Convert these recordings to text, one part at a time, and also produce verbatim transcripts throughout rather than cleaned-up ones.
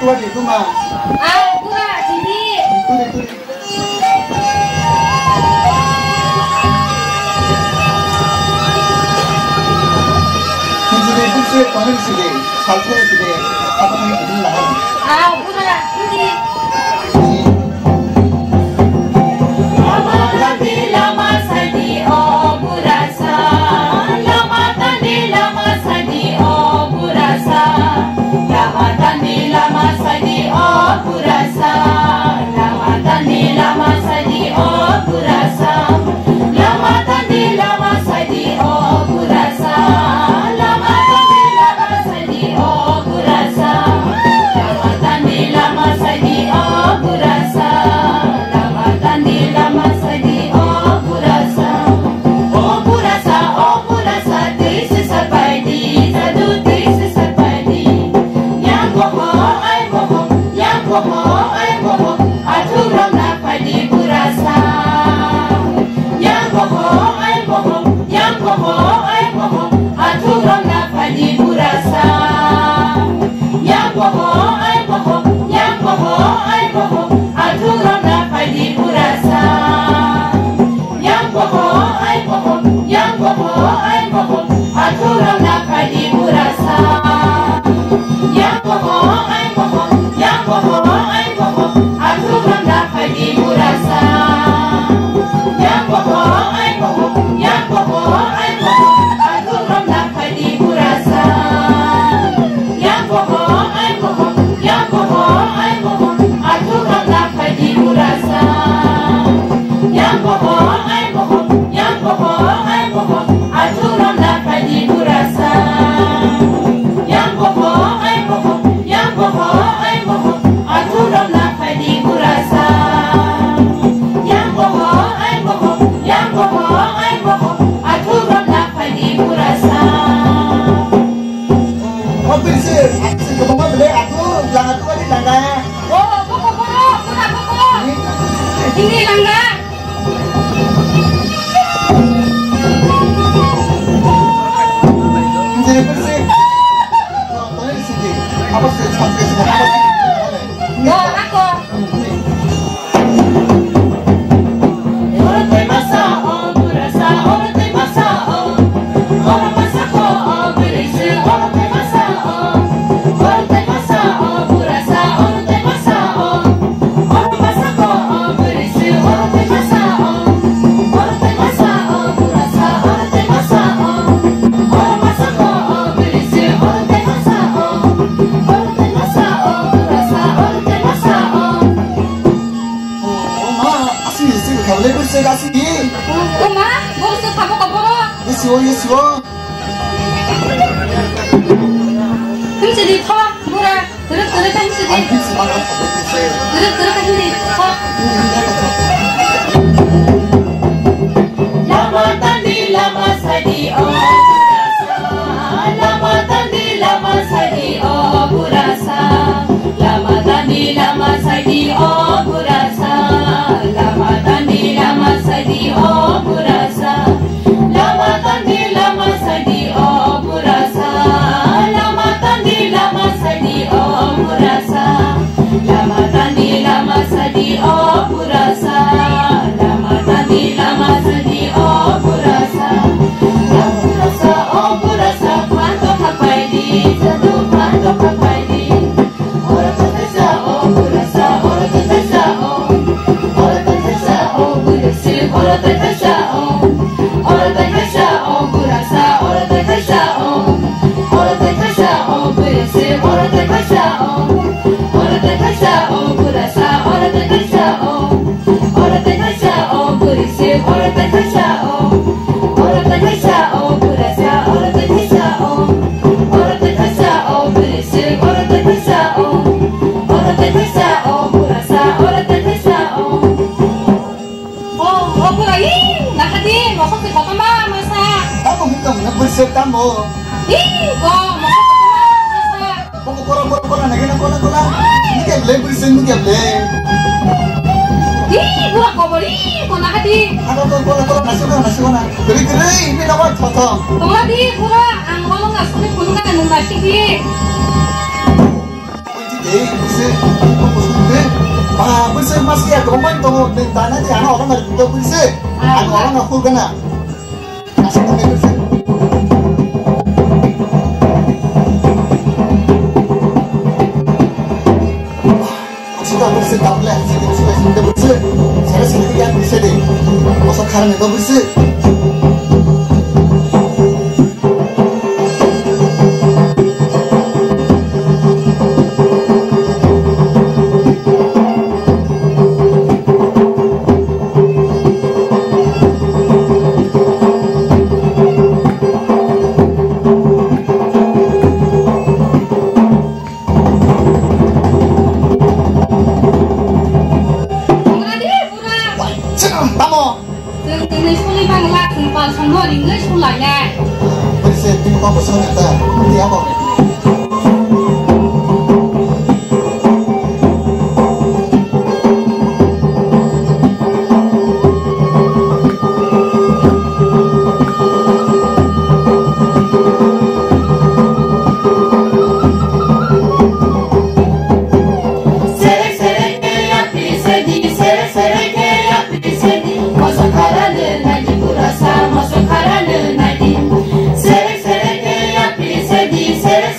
gua di itu mah. Ah, gua sini. Tuli tuli. Ini itu sih tahun sih, satu sih, apa yang ini lah. Ah, gua sini. Lama tadi lama sadi oh burasa, lama tadi lama sadi oh burasa, lama tadi lama sadi oh burasa, lama tadi lama sadi oh burasa, lama tadi lama sadi oh burasa, lama tadi lama sadi oh burasa, lama tadi lama sadi oh burasa. Ini langga. Jadi bersih. Tahun sih, apa sih sampai semua? Gua aku. Uma, gua usah kamu kabur. Yesiwo, yesiwo. Ini jadi kok, murah. Terus terus kan jadi. Anjing semangat sih. Terus terus kan jadi kok. Lama tadi lama sadi oh burasa, lama tadi lama sadi oh burasa, lama tadi lama sadi oh burasa, lama tadi lama sadi oh burasa, lama tadi lama sadi oh burasa, lama tadi lama sadi oh burasa, lama tadi lama sadi oh burasa, lama tadi lama sadi oh burasa, burasa oh burasa, panto kapai di satu panto kapai di, orang terasa oh burasa, orang terasa oh, orang terasa oh burasa, orang terasa oh, orang terasa oh burasa, orang terasa oh, orang terasa oh burasa, orang terasa oh, orang terasa oh burasa, orang terasa oh, orang terasa oh burasa, orang terasa oh, orang terasa oh burasa, orang terasa oh, orang terasa oh burasa, orang terasa oh, orang terasa oh burasa, orang terasa oh. Oh, oh lagi. Nggak di, mau kok kok mah masa. Kamu hitam nggak bersih kamu. Ih, kok mau kok masa. Kamu koran-koran lagi nak koran-koran. Ini kayak beli bersih ini kayak beli. Ih, gua kok beli, kok nggak di. Aku tuh koran-koran nasi koran nasi koran. Geli-geli ini lawat potong. Tunggu di, gua ang ngomong nggak sulit pun kan nggak nasi di. deh bisa fokus deh ah bisa masih ya komen tuh dan tanah di anak orang nggak tuh bisa anak orang nggak full kena asal tuh bisa kita bisa tampil kita bisa kita bisa saya sendiri yang bisa deh masa karena itu bisa Bisa tim kampus kita, dia apa? Sere sere ke ya pise di sere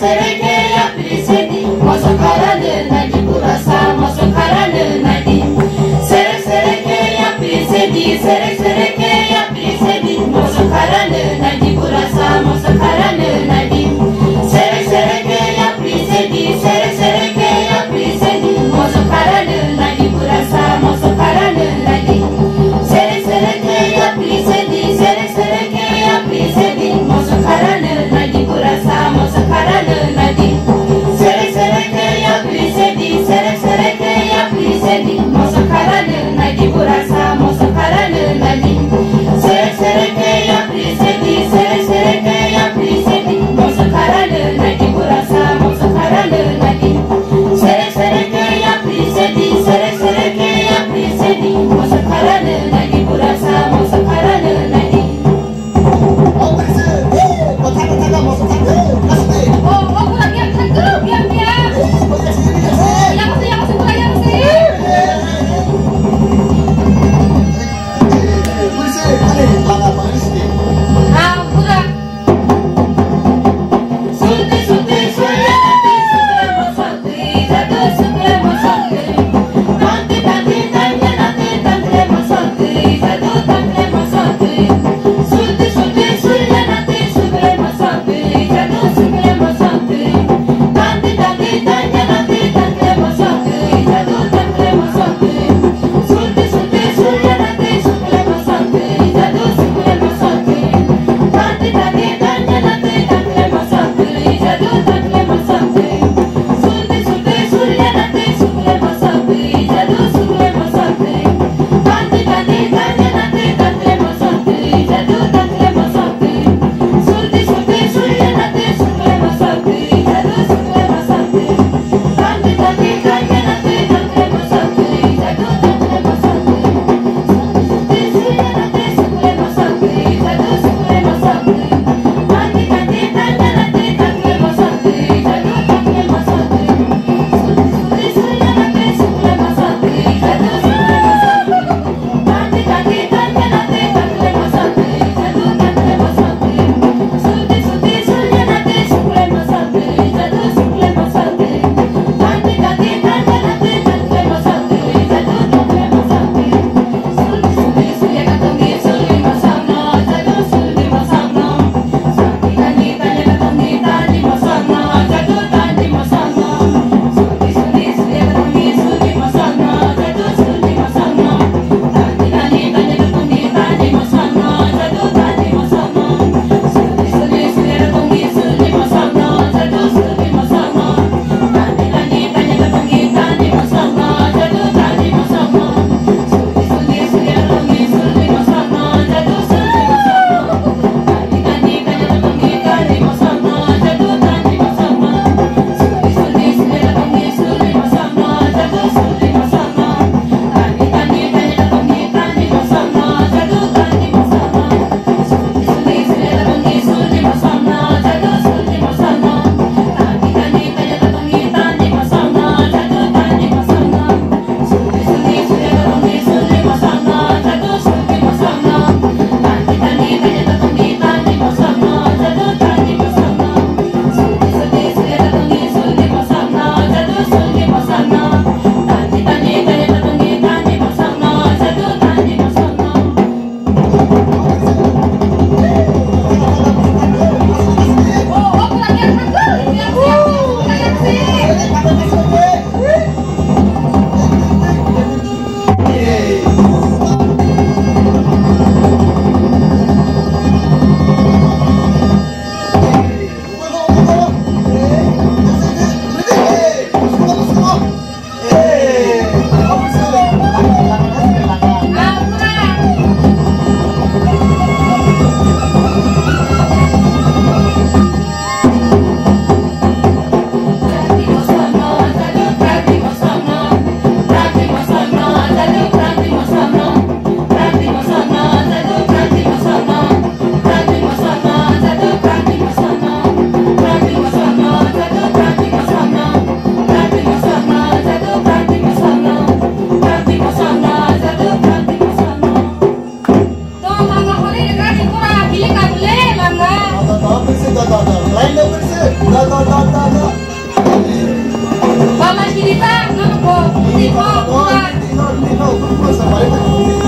Di po, bukan. Tino, Tino, Tino, Tino,